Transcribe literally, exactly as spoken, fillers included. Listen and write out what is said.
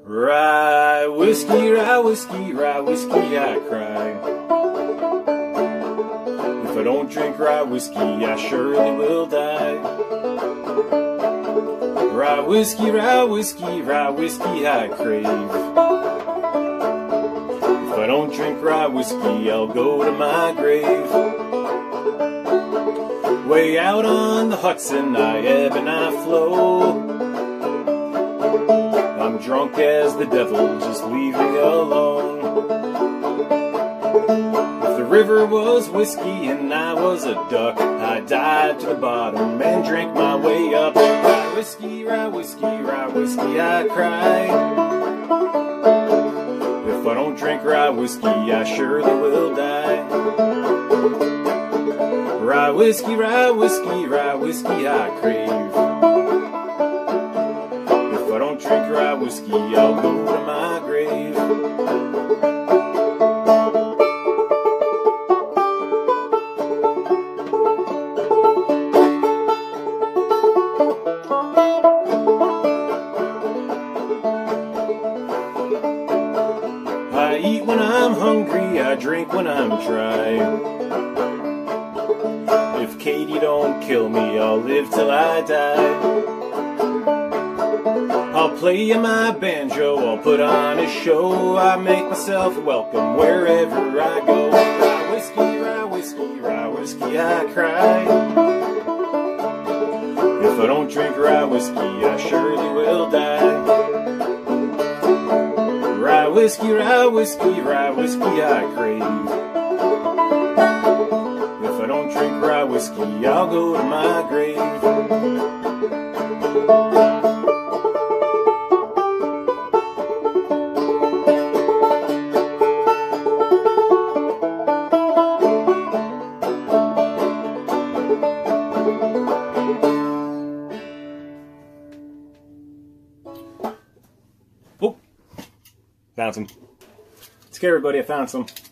Rye whiskey, rye whiskey, rye whiskey, I cry. If I don't drink rye whiskey, I surely will die. Rye whiskey, rye whiskey, rye whiskey, I crave. If I don't drink rye whiskey, I'll go to my grave. Way out on the Hudson, I ebb and I flow. I'm drunk as the devil, just leave me alone. If the river was whiskey and I was a duck, I'd dive to the bottom and drink my way up. Rye whiskey, rye whiskey, rye whiskey, I cry. If I don't drink rye whiskey, I surely will die. Rye whiskey, rye whiskey, rye whiskey, I crave. If I don't drink rye whiskey, I'll go to my grave. I eat when I'm hungry, I drink when I'm dry. If Katie don't kill me, I'll live till I die. I'll play you my banjo, I'll put on a show. I make myself welcome wherever I go. Rye whiskey, rye whiskey, rye whiskey, I cry. If I don't drink rye whiskey, I surely will die. Rye whiskey, rye whiskey, rye whiskey, I crave. If I don't drink rye whiskey, I'll go to my grave. Oh, found some. Scare everybody, I found some.